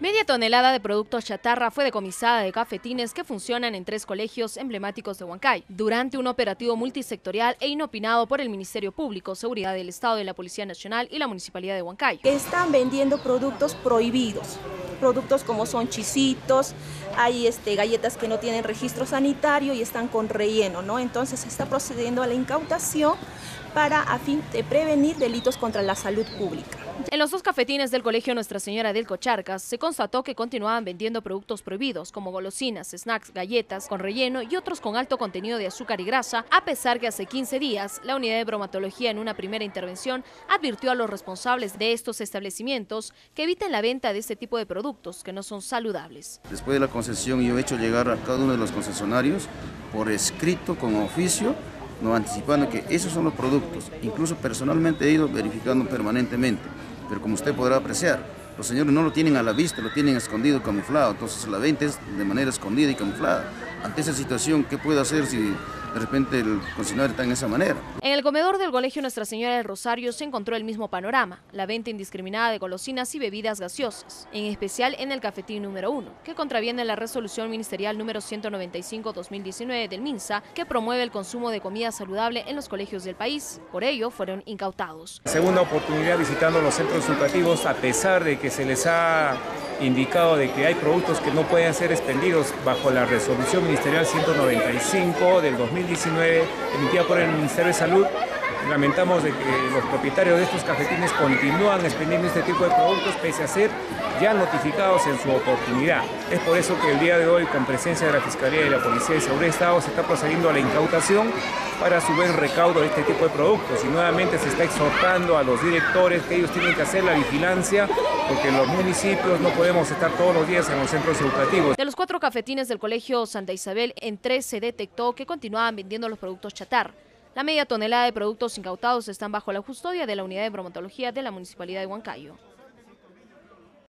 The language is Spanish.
Media tonelada de productos chatarra fue decomisada de cafetines que funcionan en 3 colegios emblemáticos de Huancayo, durante un operativo multisectorial e inopinado por el Ministerio Público, Seguridad del Estado de la Policía Nacional y la Municipalidad de Huancayo. Están vendiendo productos prohibidos, productos como son chisitos, hay galletas que no tienen registro sanitario y están con relleno, ¿no? Entonces se está procediendo a la incautación a fin de prevenir delitos contra la salud pública. En los 2 cafetines del Colegio Nuestra Señora del Cocharcas se constató que continuaban vendiendo productos prohibidos como golosinas, snacks, galletas con relleno y otros con alto contenido de azúcar y grasa, a pesar que hace 15 días la unidad de bromatología en una primera intervención advirtió a los responsables de estos establecimientos que eviten la venta de este tipo de productos que no son saludables. Después de la concesión yo he hecho llegar a cada uno de los concesionarios por escrito con oficio, no anticipando que esos son los productos. Incluso personalmente he ido verificando permanentemente, pero como usted podrá apreciar, los señores no lo tienen a la vista, lo tienen escondido, camuflado, entonces la venta es de manera escondida y camuflada. Ante esa situación, ¿qué puede hacer si de repente el concesionario está en esa manera? En el comedor del Colegio Nuestra Señora del Rosario se encontró el mismo panorama, la venta indiscriminada de golosinas y bebidas gaseosas, en especial en el cafetín número 1, que contraviene la resolución ministerial número 195/2019 del MINSA, que promueve el consumo de comida saludable en los colegios del país. Por ello, fueron incautados. Segunda oportunidad visitando los centros educativos, a pesar de que se les ha indicado de que hay productos que no pueden ser expendidos bajo la resolución ministerial 195 del 2019 emitida por el Ministerio de Salud. Lamentamos de que los propietarios de estos cafetines continúan expendiendo este tipo de productos pese a ser ya notificados en su oportunidad. Es por eso que el día de hoy, con presencia de la Fiscalía y la Policía de Seguridad del Estado, se está procediendo a la incautación para su buen recaudo de este tipo de productos. Y nuevamente se está exhortando a los directores que ellos tienen que hacer la vigilancia, porque los municipios no podemos estar todos los días en los centros educativos. De los 4 cafetines del Colegio Santa Isabel, en 3 se detectó que continuaban vendiendo los productos chatarra. La media tonelada de productos incautados están bajo la custodia de la unidad de bromatología de la Municipalidad de Huancayo.